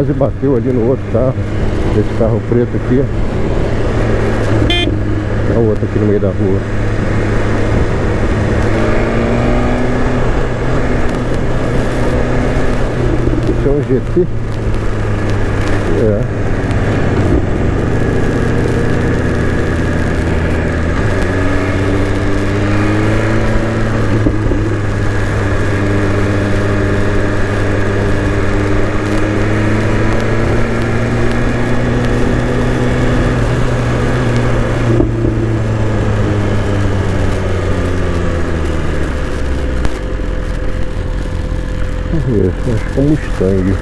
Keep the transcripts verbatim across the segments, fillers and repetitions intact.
Quase bateu ali no outro carro. Esse carro preto aqui. É o outro aqui no meio da rua. Esse é um G T. É. Acho que é um Mustang.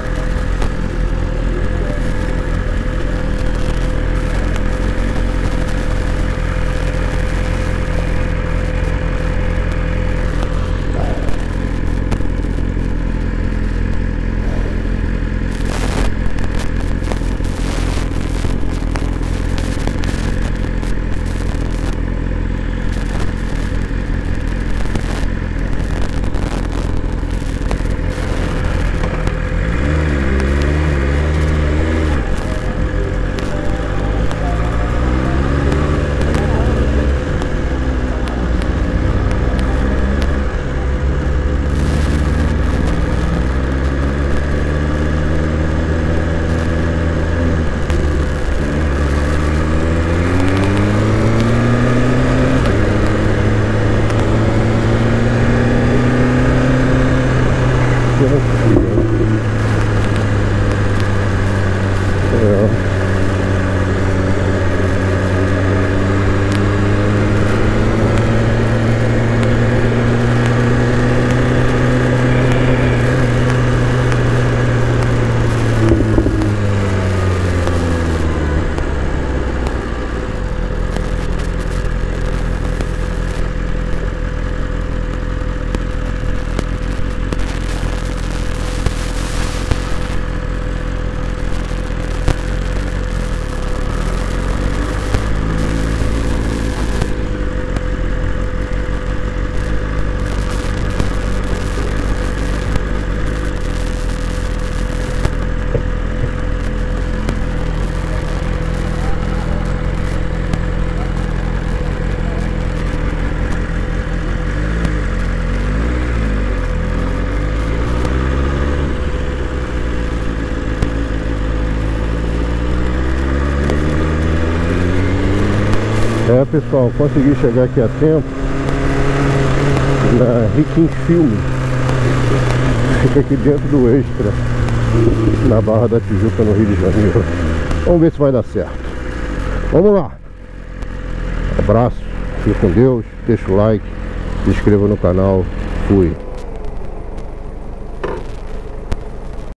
É, pessoal, consegui chegar aqui a tempo na Riquim Filme. Fica aqui dentro do Extra, na Barra da Tijuca, no Rio de Janeiro. Vamos ver se vai dar certo. Vamos lá. Abraço, fique com Deus, deixa o like, se inscreva no canal. Fui.